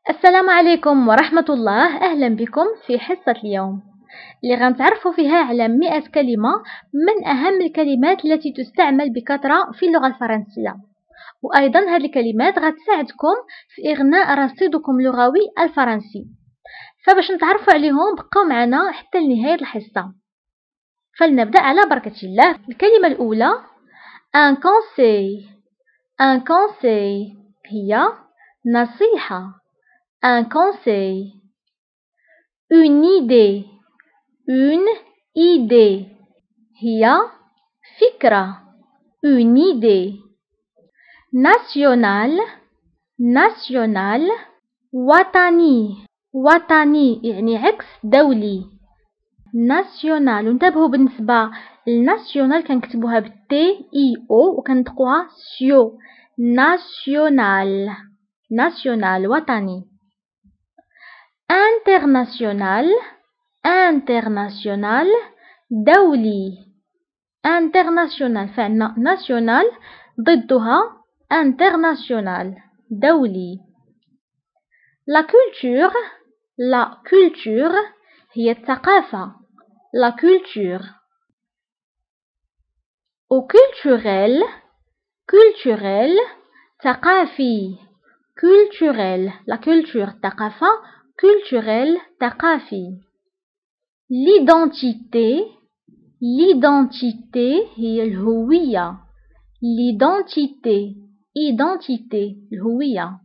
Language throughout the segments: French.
السلام عليكم ورحمة الله. أهلا بكم في حصة اليوم اللي غنتعرفوا فيها على 100 كلمة من أهم الكلمات التي تستعمل بكثرة في اللغة الفرنسية. وأيضا هذه الكلمات غتساعدكم في إغناء رصيدكم اللغوي الفرنسي. فباش نتعرفوا عليهم بقوا معنا حتى لنهاية الحصة. فلنبدأ على بركة الله. الكلمة الأولى un conseil هي نصيحة. Un conseil. Une idée. هي فكرة. Une idée. National. وطني يعني عكس دولي. national. وانتبهوا بالنسبة للناسيونال كنكتبوها بالتي اي او وكنطقوها سيو. national وطني. international دولي. international فعندنا national ضدها international دولي. la culture هي الثقافة. la culture. au culturel ثقافي. culturel la culture ثقافة. culturel ثقافي. l'identité هي الهوية. identité الهوية.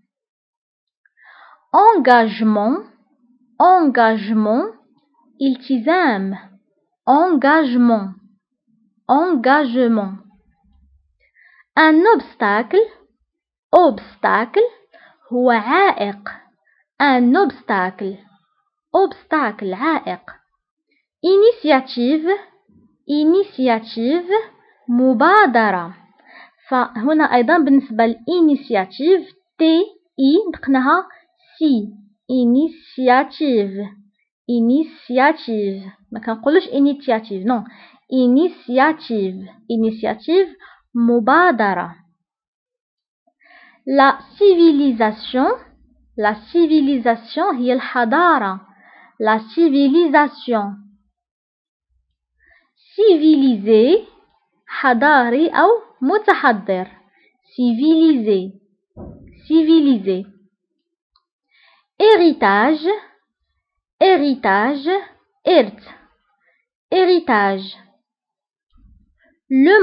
engagement التزام. engagement. un obstacle هو عائق. un obstacle عائق. initiative مبادرة. فهنا أيضا بالنسبة للإنيسياتيف تي إي نطقناها سي. initiative ما كنقولوش initiative نو. initiative مبادرة. la civilisation هي الحضارة. la civilisation. civilisé حضاري أو متحضر. civilisé. héritage le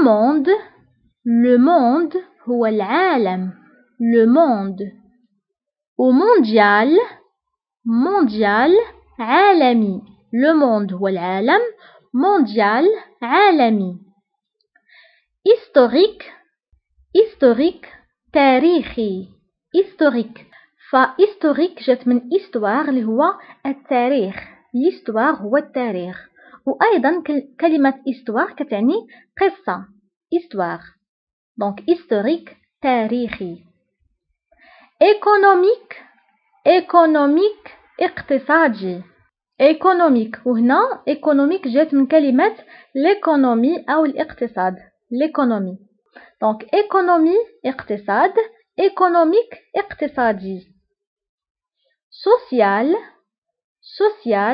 monde هو العالم. le monde. ومونديال عالمي. le monde هو العالم. مونديال عالمي. historique تاريخي. فhistorique جات من histoire اللي هو التاريخ. l'histoire هو التاريخ. وأيضا كلمة histoire كتعني قصة. histoire. donc historique تاريخي. économique اقتصادي. وهنا économique جات من كلمة l'économie أو الاقتصاد. l'économie. donc économie اقتصاد. économique اقتصادي. social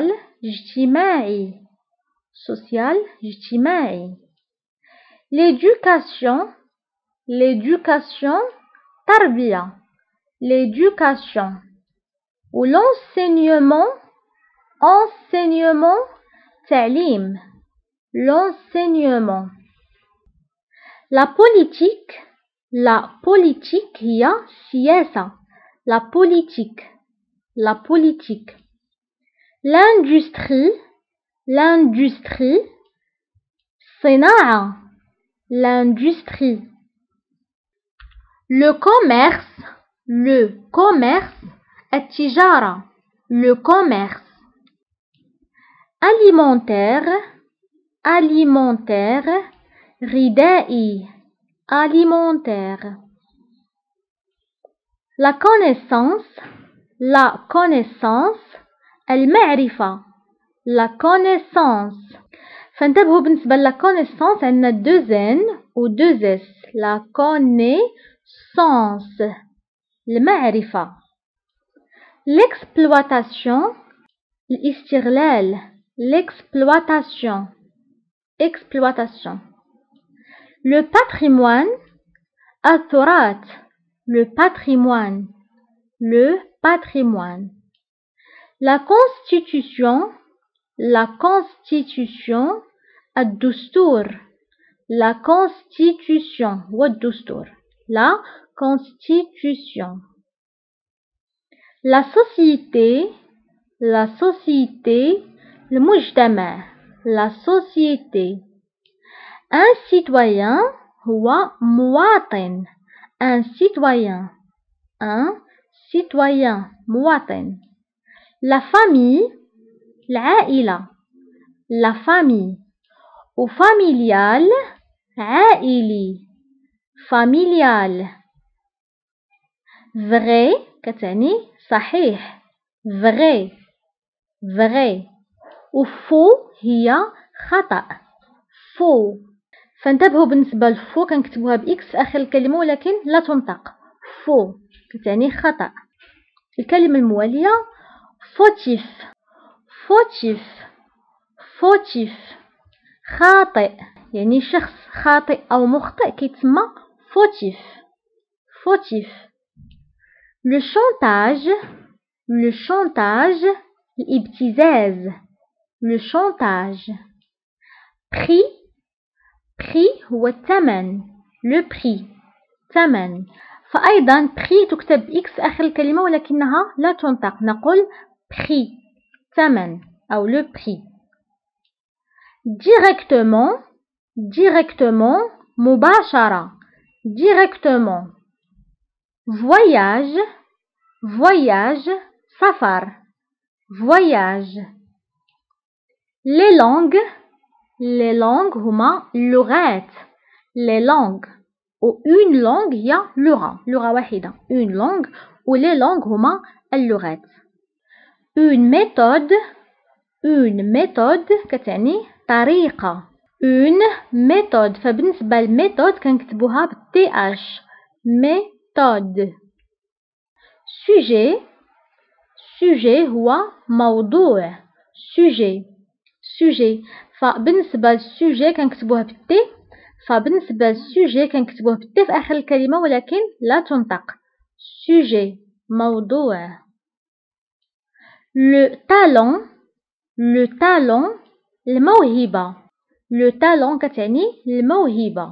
اجتماعي. l'éducation تربية. l'éducation. و l'enseignement تعليم. l'enseignement. la politique هي سياسة. la politique. l'industrie صناعة. l'industrie. le commerce التجارة. le commerce. alimentaire غذائي. alimentaire. la connaissance المعرفة. la connaissance. فانتبهوا بالنسبة ل la connaissance عندنا 2 n و 2 s. la connaissance المعرفة. l'exploitation الاستغلال l'exploitation exploitation le patrimoine التراث le patrimoine la constitution الدستور la constitution والدستور la constitution la société المجتمع la société un citoyen هو مواطن un citoyen مواطن la famille العائلة la famille و familial عائلي familial vrai كتعني صحيح vrai و faux هي خطأ faux فانتبهوا بالنسبة لفو كنكتبوها بإكس في آخر الكلمة ولكن لا تنطق faux كتعني خطأ الكلمة الموالية fautif خاطئ يعني شخص خاطئ أو مخطئ كيتسمى fautif le chantage الابتزاز le chantage prix هو الثمن le prix ثمن فأيضا prix تكتب بإكس في آخر الكلمة ولكنها لا تنطق نقول prix ثمن أو le prix directement مباشرة directement voyage سفر voyage les langues هما اللغات les langues و une langue هي لغة واحدة une langue و les langues هما اللغات une méthode كتعني طريقة une méthode فبالنسبة للميثود كنكتبوها بالتي اش méthode sujet هو موضوع sujet فبالنسبة للسوجي كنكتبوها بالتي فبالنسبة للسوجي كنكتبوها بالتي في آخر الكلمة ولكن لا تنطق sujet موضوع le talent الموهبة le talent كتعني الموهبة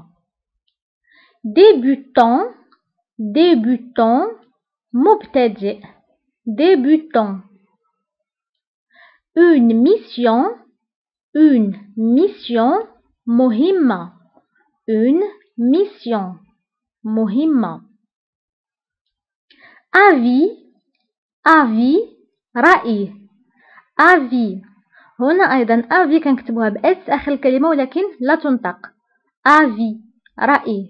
débutant مبتدئ débutant une mission مهمة une mission مهمة avis رأي avis هنا أيضا avis كنكتبوها بأس آخر الكلمة ولكن لا تنطق avis رأي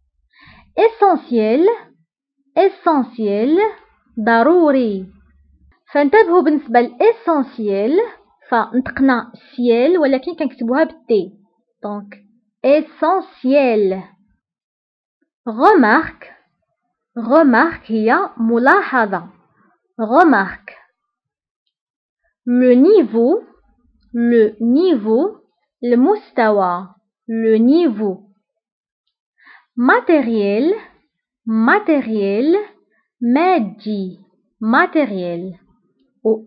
essentiel ضروري فانتبهوا بالنسبة للإسانسيال فنطقنا سيال ولكن كنكتبوها بالتي دونك essentiel remarque هي ملاحظة remarque le niveau المستوى le niveau matériel مادي matériel و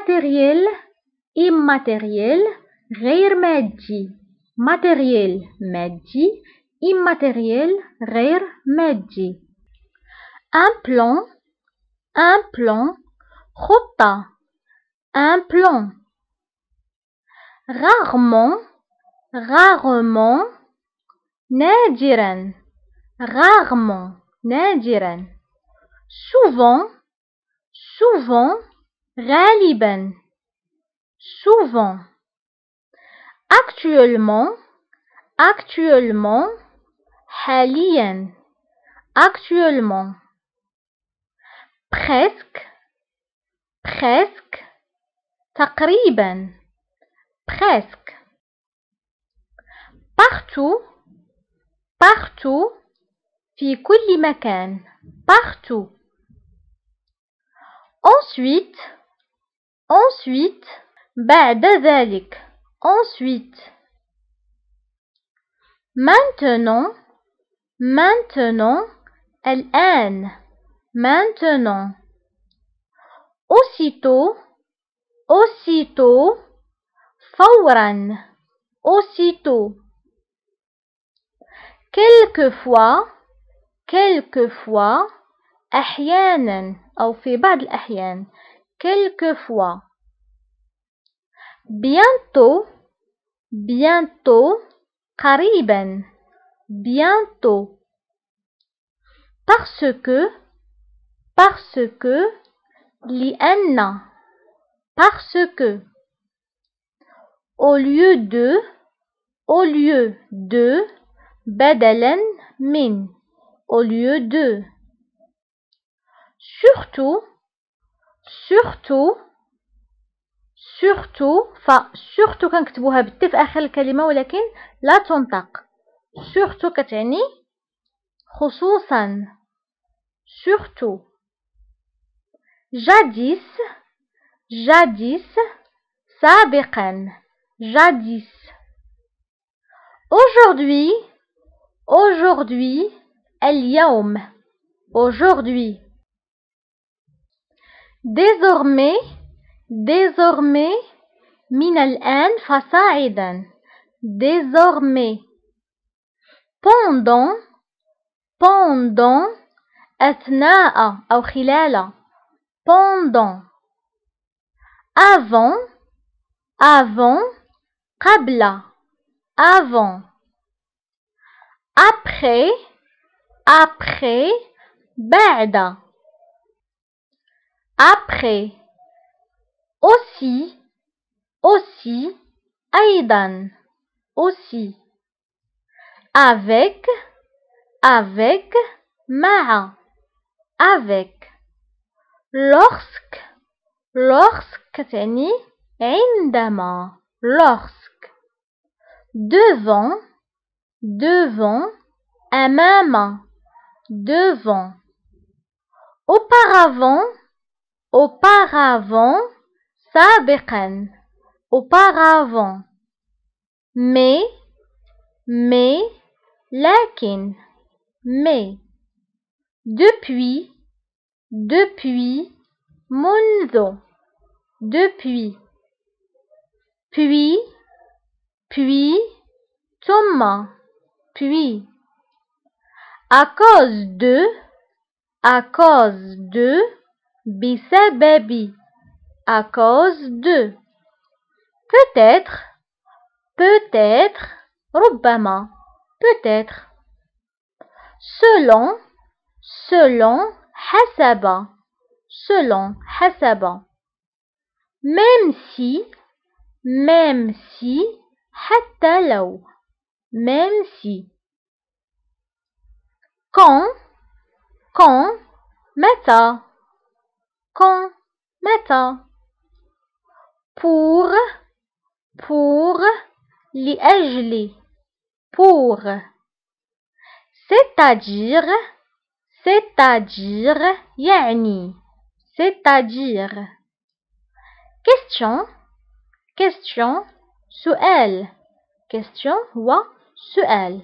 immatériel غير مادي matériel مادي immatériel غير مادي un plan خطة un plan rarement نادرا souvent غالبا actuellement حاليا presque تقريبا partout في كل مكان partout Ensuite, بعد ذلك. Ensuite. Maintenant, الآن. Maintenant. Aussitôt, فورا. Aussitôt. quelquefois, أحيانا أو في بعض الأحيان. quelquefois. bientôt, قريبا. bientôt. parce que لأن. parce que. au lieu de بدلا من. au lieu de. surtout surtout كنكتبوها بالت في آخر الكلمة ولكن لا تنطق. surtout كتعني خصوصا. surtout. jadis سابقا. jadis. aujourd'hui اليوم. aujourd'hui. désormais من الآن فصاعدا. désormais. pendant أثناء أو خلال. pendant. avant قبل. avant. après بعد. après. aussi أيضا. aussi. avec مع. avec. lorsque تعني عندما. lorsque. devant أمام. devant. auparavant سابقا. auparavant. mais لكن. mais. depuis منذ. depuis. puis ثم. puis. à cause de بسبب. à cause de. peut-être ربما. peut-être. selon حسب. même si حتى لو. même si. quand متى. pour لأجل. pour. c'est-à-dire يعني. c'est-à-dire. question سؤال. question هو سؤال.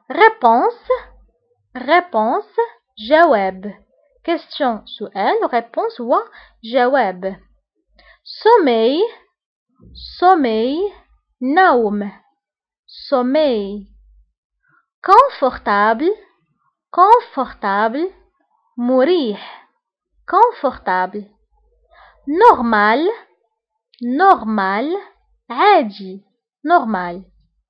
réponse جواب. question سؤال réponse هو جواب. sommeil نوم. sommeil. confortable مريح. confortable. normal عادي. normal.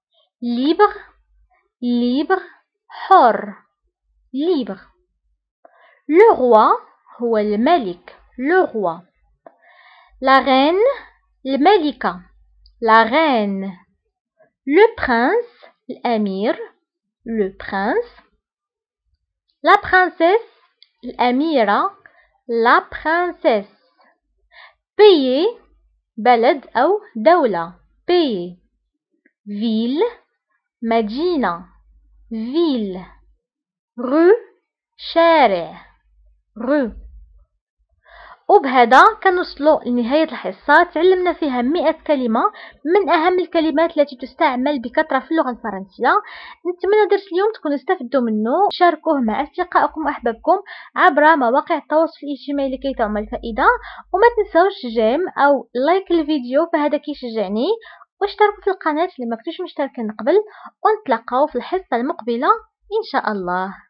libre حر. libre. le roi هو الملك. le roi. la reine الملكة. la reine. le prince الأمير. le prince. la princesse الأميرة. la princesse. pays بلد أو دولة. pays. ville مدينة. ville. rue شارع. rue. وبهذا كنوصلوا لنهاية الحصة. تعلمنا فيها 100 كلمة من أهم الكلمات التي تستعمل بكثرة في اللغة الفرنسية. نتمنى درس اليوم تكونوا استفدتوا منه. شاركوه مع أصدقائكم وأحبابكم عبر مواقع التواصل الاجتماعي لكي تعم الفائدة. وما تنسوش جيم أو لايك الفيديو فهذا كيشجعني، واشتركوا في القناة اللي ما كنتوش مشتركين قبل. ونتلاقاو في الحصة المقبلة إن شاء الله.